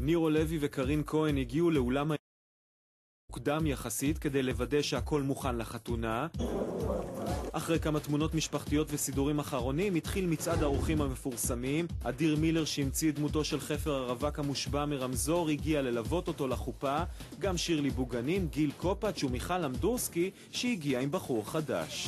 נירו לוי וקרין כהן הגיעו לאולם מוקדם יחסית כדי לוודא שהכל מוכן לחתונה. אחרי כמה תמונות משפחתיות וסידורים אחרונים התחיל מצעד האורחים המפורסמים. אדיר מילר שהמציא את דמותו של חפר הרווק המושבע מרמזור הגיע ללוות אותו לחופה, גם שירלי בוגנים, גיל קופץ' ומיכל אמדורסקי שהגיע עם בחור חדש.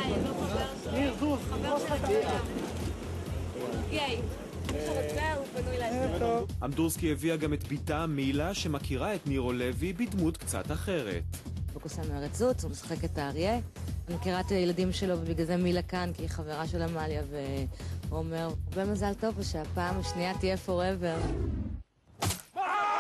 אמדורסקי הביאה גם את ביתה מילה שמכירה את נירו לוי בדמות קצת אחרת. בקוסם מארץ זוץ, הוא משחק את האריה. אני מכירה את הילדים שלו ובגלל זה מילה כאן כי היא חברה של אמליה, והוא אומר, הרבה מזל טוב שהפעם השנייה תהיה forever. אני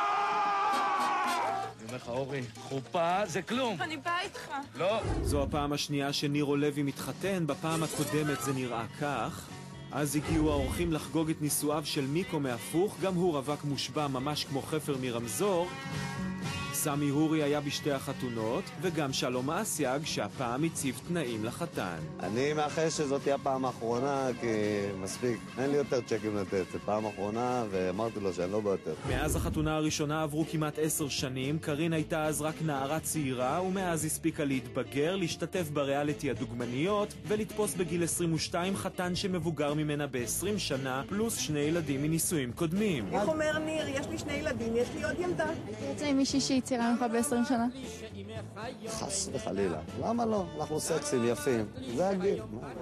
אומר לך אורי, חופה זה כלום. אני באה איתך. לא. זו הפעם השנייה שנירו לוי מתחתן, בפעם הקודמת זה נראה כך. אז הגיעו האורחים לחגוג את נישואיו של מיקו מהפוך, גם הוא רווק מושבע ממש כמו חפר מרמזור. סמי הורי היה בשתי החתונות, וגם שלום אסייג שהפעם הציב תנאים לחתן. אני מאחל שזאת תהיה הפעם האחרונה, כי מספיק, אין לי יותר צ'קים לתת. זו פעם האחרונה, ואמרתי לו שאני לא ביותר. מאז החתונה הראשונה עברו כמעט 10 שנים, קרין הייתה אז רק נערה צעירה, ומאז הספיקה להתבגר, להשתתף בריאליטי הדוגמניות, ולתפוס בגיל 22 חתן שמבוגר ממנה ב-20 שנה, פלוס 2 ילדים מנישואים קודמים. איך אומר ניר, יש לי 2 ילדים, יש לי עוד ילדה. הייתי רוצה עם מישהי שהצהירה ממך ב-20 שנה? חס וחלילה. למה לא? אנחנו סקסים יפים. זה הגיל.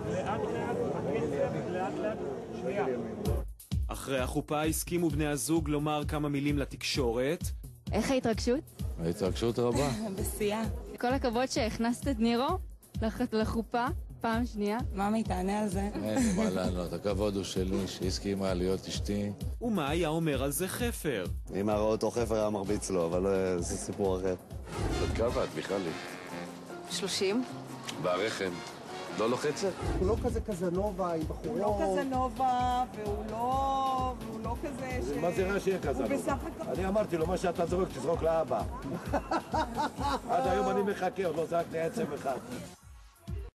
אחרי החופה הסכימו בני הזוג לומר כמה מילים לתקשורת. איך ההתרגשות? ההתרגשות רבה. בשיאה. כל הכבוד שהכנסת את נירו לחופה פעם שנייה. ממי, תענה על זה. אין לי מה לענות, הכבוד הוא שלי שהסכימה להיות אשתי. ומה היה אומר על זה חפר? אם הראה אותו חפר היה מרביץ לו, אבל זה סיפור אחר. בת כמה את, מיכלי? 30. והרחם לא לוחצת? הוא לא כזה קזנובה עם בחורות. הוא לא קזנובה, והוא לא כזה ש... מה זה רע שיהיה קזנובה? הוא בסך הכל... אני אמרתי לו, מה שאתה זורק, תזרוק לאבא. עד היום אני מחכה, עוד לא זרק לי עצם אחד.